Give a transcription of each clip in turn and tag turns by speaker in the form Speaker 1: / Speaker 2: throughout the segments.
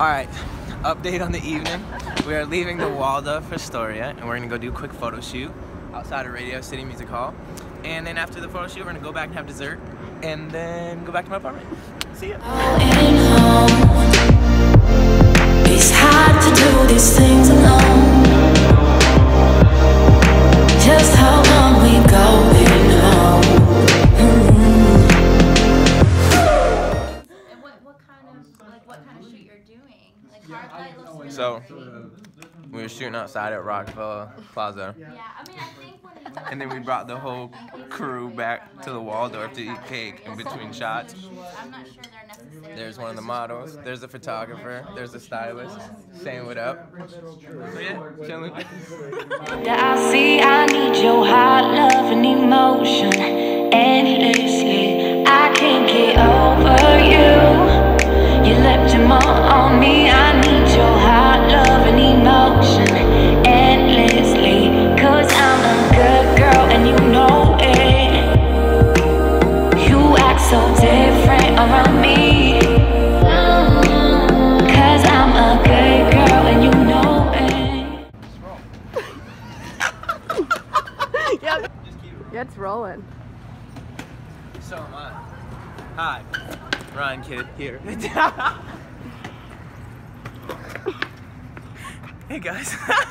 Speaker 1: Alright, update on the evening. We are leaving the Waldorf Astoria and we're gonna go do a quick photo shoot outside of Radio City Music Hall. And then after the photo shoot, we're gonna go back and have dessert and then go back to my apartment. See ya.
Speaker 2: It's hard to do these things alone. Just how long we going home?
Speaker 3: And what kind of shoot you're doing? Like hard light looks really
Speaker 1: So
Speaker 3: pretty.
Speaker 1: we were shooting outside at Rockefeller Plaza.
Speaker 3: Yeah, I mean, I think when you
Speaker 1: And then we brought the whole crew back to the Waldorf to eat cake in between shots.
Speaker 3: I'm not sure they're necessarily.
Speaker 1: There's one of the models, there's a photographer, there's a stylist saying what up. So yeah, chilling.
Speaker 2: I see I need your hot love and emotion endlessly. I can't get over you. You left your mark on me. I need your hot love and emotion endlessly. Cause I'm a good girl and you know it. You act so different around me. Cause I'm a good girl and you know it.
Speaker 4: Yeah, it's rolling.
Speaker 1: So am I. Hi, Ryan Kidd here. Hey guys.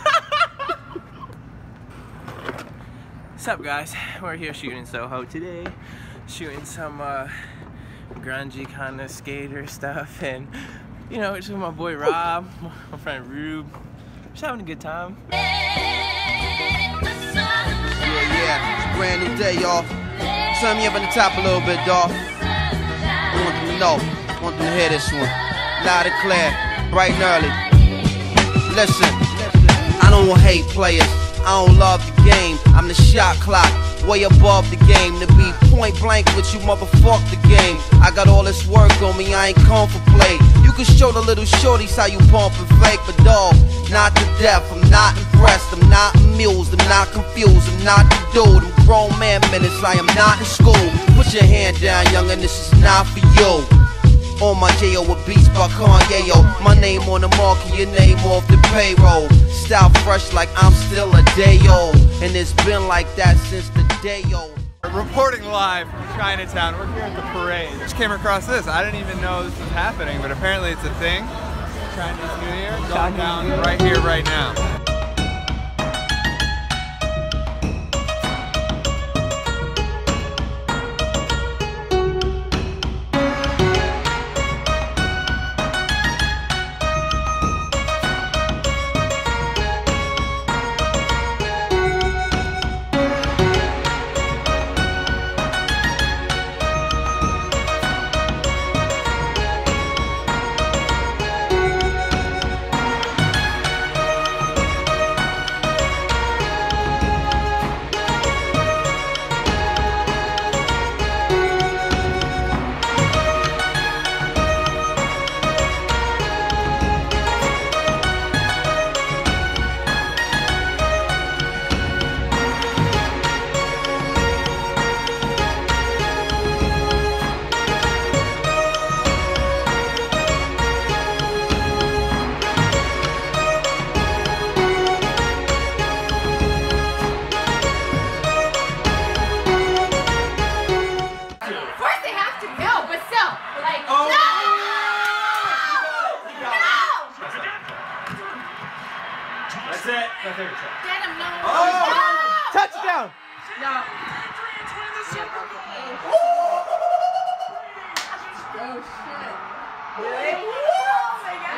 Speaker 1: What's up guys? We're here shooting in Soho today. Shooting some grungy kind of skater stuff, and you know, it's with my boy Rob, my friend Rube. Just having a good time.
Speaker 5: Yeah, brand new day, y'all. Turn me up on the top a little bit, dawg. I want them to know, I want them to hear this one. Loud and clear, bright and early. Listen, I don't hate players, I don't love the game. I'm the shot clock, way above the game. To be point blank with you, motherfuck the game. I got all this work on me, I ain't come for play. You can show the little shorties how you pump and fake, but dawg, not to death. I'm not impressed, I'm not amused, I'm not confused, I'm not the dude. I'm grown man minutes, I am not in school. Put your hand down, youngin', this is not for you. On my J.O. with beats by Kanye, yo. My name on the market, your name off the payroll. Style fresh like I'm still a day old. And it's been like that since the day old.
Speaker 6: Reporting live from Chinatown. We're here at the parade. Just came across this. I didn't even know this was happening, but apparently it's a thing. Chinese New Year going down right here, right now. That's it. My favorite track.
Speaker 3: Get him, no.
Speaker 6: Oh! Touchdown!
Speaker 3: No.
Speaker 4: Oh shit. Really? Oh my god.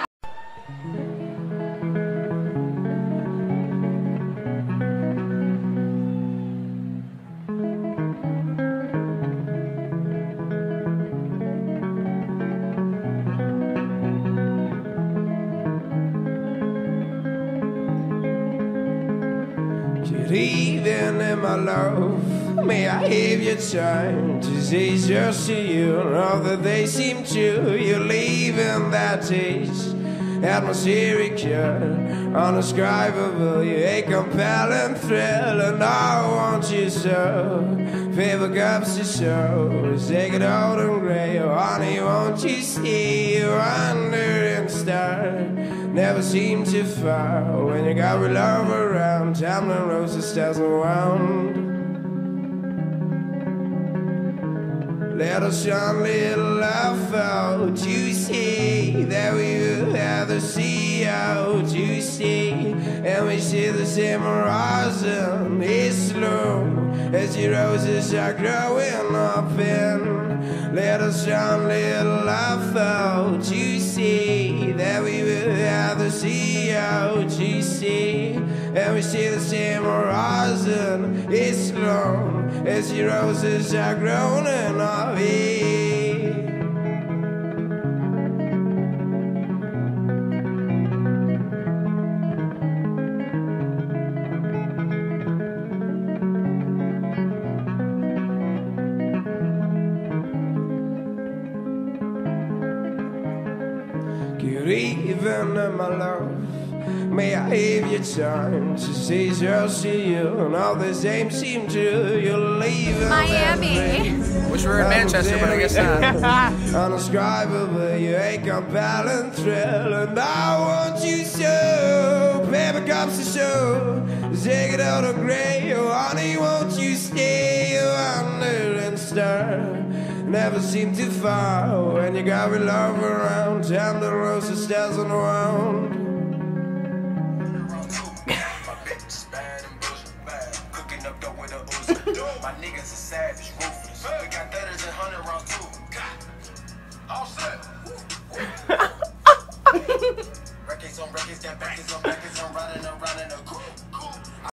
Speaker 7: Good evening, my love. May I have your time to say just to you all that they seem to. You're leaving that taste, atmospheric cure, undescribable. You're a compelling thrill, and I want you so. paper cups to show, take it out and gray. Oh, honey, won't you stay? Wandering star, never seem too far. When you got real love around, time and roses doesn't wound. Let us shine little love out. You see that we will have the sea out. You see, and we see the same horizon. It's slow as your roses are growing up in. Let us shine little love out. You see that we will have the sea out. You see, and we see the same horizon. It's slow as your roses are growing up in. Good evening, my love. May I have your time to say I'll see you, and all the same seem true. You're leaving
Speaker 3: Miami.
Speaker 1: Wish we were in Manchester, but I guess not.
Speaker 7: Undescribable, you a compelling thrill, and I want you so. Paper cups to show, take it out of gray. Oh, honey, won't you stay? Wandering star, never seem too far. When you got real love around, time the roses doesn't wound.
Speaker 8: My niggas are savage, ruthless.